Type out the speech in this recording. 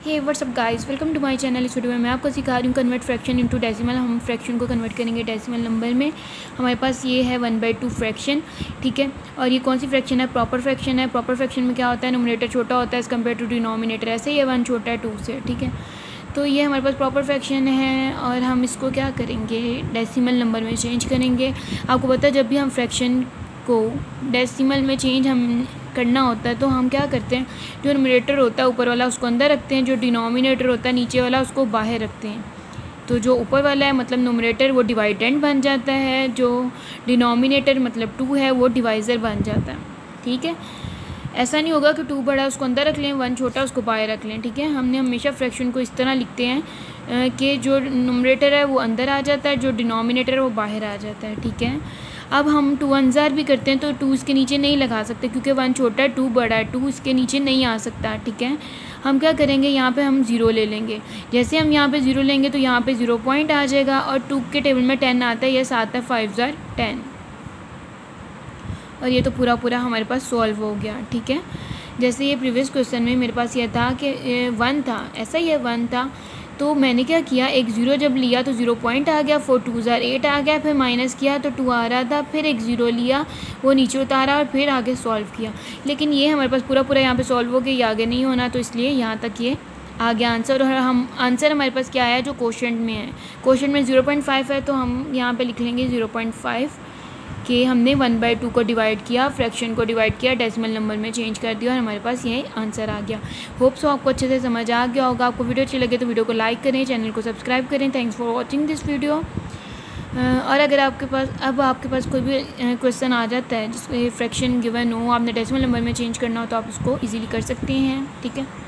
Hey what's up guys, welcome to my channel. इस video में मैं आपको सिखा रही हूँ कन्वर्ट फ्रैक्शन इनटू डेसिमल। हम फ्रैक्शन को कन्वर्ट करेंगे डेसिमल नंबर में। हमारे पास ये है 1/2 फ्रैक्शन, ठीक है। और ये कौन सी फ्रैक्शन है? प्रॉपर फ्रैक्शन है। प्रॉपर फ्रैक्शन में क्या होता है, नोमिनेटर छोटा होता है एज़ कम्पेयर टू डिनोमिनेटर। ऐसे ही 1 छोटा है 2 से, ठीक है। तो ये हमारे पास प्रॉपर फ्रैक्शन है और हम इसको क्या करेंगे, डेसिमल नंबर में चेंज करेंगे। आपको पता है जब भी हम फ्रैक्शन को डेसिमल में चेंज हम करना होता है तो हम क्या करते हैं, जो न्यूमरेटर होता है ऊपर वाला उसको अंदर रखते हैं, जो डिनोमिनेटर होता है नीचे वाला उसको बाहर रखते हैं। तो जो ऊपर वाला है मतलब न्यूमरेटर वो डिवाइडेंड बन जाता है, जो डिनोमिनेटर मतलब 2 है वो डिवाइज़र बन जाता है, ठीक है। ऐसा नहीं होगा कि 2 बड़ा उसको अंदर रख लें, 1 छोटा उसको बाहर रख लें, ठीक है। हमने हमेशा फ्रैक्शन को इस तरह लिखते हैं कि जो न्यूमरेटर है वो अंदर आ जाता है, जो डिनोमिनेटर है वो बाहर आ जाता है, ठीक है। अब हम 2 अंजार भी करते हैं तो 2 इसके नीचे नहीं लगा सकते क्योंकि 1 छोटा है 2 बड़ा है, 2 इसके नीचे नहीं आ सकता, ठीक है। हम क्या करेंगे, यहाँ पे हम 0 ले लेंगे। जैसे हम यहाँ पे 0 लेंगे तो यहाँ पे 0 पॉइंट आ जाएगा और 2 के टेबल में 10 आता है, ये 7 है, 5 * 10 और ये तो पूरा हमारे पास सॉल्व हो गया, ठीक है। जैसे ये प्रीवियस क्वेश्चन में मेरे पास ये था कि 1 था, ऐसा ही है 1 था, तो मैंने क्या किया, एक 0 जब लिया तो 0 पॉइंट आ गया, 4 * 2 = 8 आ गया, फिर माइनस किया तो 2 आ रहा था, फिर एक 0 लिया वो नीचे उतारा और फिर आगे सॉल्व किया। लेकिन ये हमारे पास पूरा यहाँ पे सॉल्व हो गया, ये आगे नहीं होना, तो इसलिए यहाँ तक ये आ गया आंसर। और हम आंसर हमारे पास क्या आया, जो क्वोशंट में है, क्वोशंट में 0.5 है तो हम यहाँ पे लिख लेंगे 0.5 कि हमने 1/2 को डिवाइड किया, फ्रैक्शन को डिवाइड किया, डेसिमल नंबर में चेंज कर दिया और हमारे पास ये आंसर आ गया। होप सो आपको अच्छे से समझ आ गया होगा। आपको वीडियो अच्छी लगे तो वीडियो को लाइक करें, चैनल को सब्सक्राइब करें। Thanks for watching this video. और अगर आपके पास कोई भी क्वेश्चन आ जाता है जिसमें फ्रैक्शन गिवन हो, आपने डेसिमल नंबर में चेंज करना हो, तो आप उसको ईजिली कर सकते हैं, ठीक है।